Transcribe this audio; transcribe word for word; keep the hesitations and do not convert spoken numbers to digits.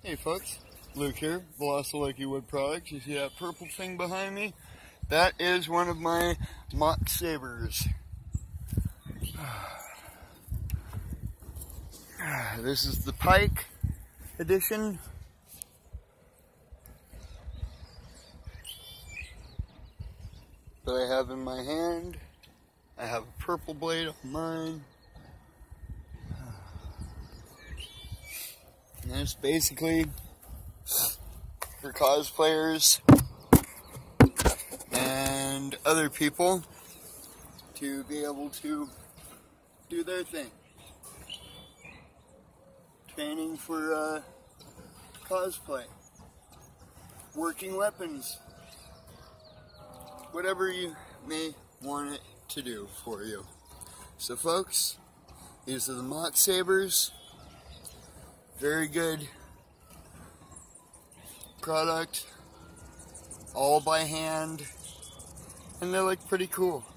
Hey folks, Luke here, Velocilucky Wood Products. You see that purple thing behind me? That is one of my Mocksabers. This is the Pike edition. That I have in my hand. I have a purple blade on mine. And it's basically for cosplayers and other people to be able to do their thing. Training for uh, cosplay, working weapons, whatever you may want it to do for you. So folks, these are the Mocksabers. Very good product, all by hand, and they look pretty cool.